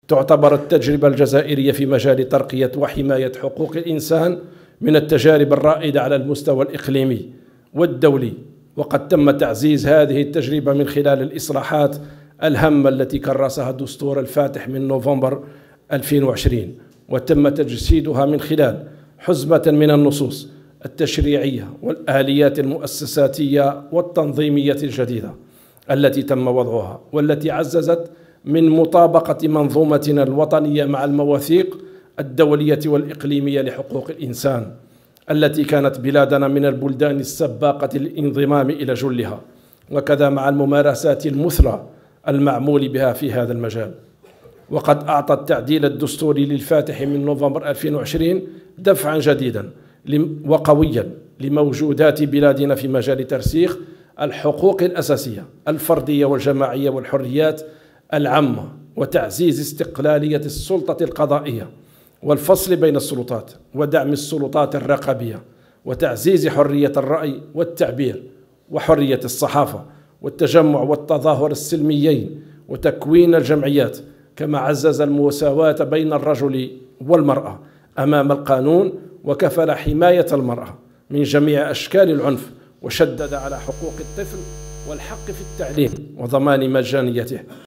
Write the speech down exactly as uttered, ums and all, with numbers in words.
تعتبر التجربة الجزائرية في مجال ترقية وحماية حقوق الإنسان من التجارب الرائدة على المستوى الإقليمي والدولي، وقد تم تعزيز هذه التجربة من خلال الإصلاحات الهامة التي كرسها الدستور الفاتح من نوفمبر ألفين وعشرين، وتم تجسيدها من خلال حزمة من النصوص التشريعية والآليات المؤسساتية والتنظيمية الجديدة التي تم وضعها، والتي عززت من مطابقة منظومتنا الوطنية مع المواثيق الدولية والإقليمية لحقوق الإنسان التي كانت بلادنا من البلدان السباقة للانضمام إلى جلها، وكذا مع الممارسات المثلى المعمول بها في هذا المجال. وقد أعطى التعديل الدستوري للفاتح من نوفمبر ألفين وعشرين دفعا جديدا وقويا لموجودات بلادنا في مجال ترسيخ الحقوق الأساسية الفردية والجماعية والحريات العامة، وتعزيز استقلالية السلطة القضائية والفصل بين السلطات، ودعم السلطات الرقابية، وتعزيز حرية الرأي والتعبير وحرية الصحافة والتجمع والتظاهر السلميين، وتكوين الجمعيات، كما عزز المساواة بين الرجل والمرأة أمام القانون، وكفل حماية المرأة من جميع أشكال العنف، وشدد على حقوق الطفل والحق في التعليم وضمان مجانيته.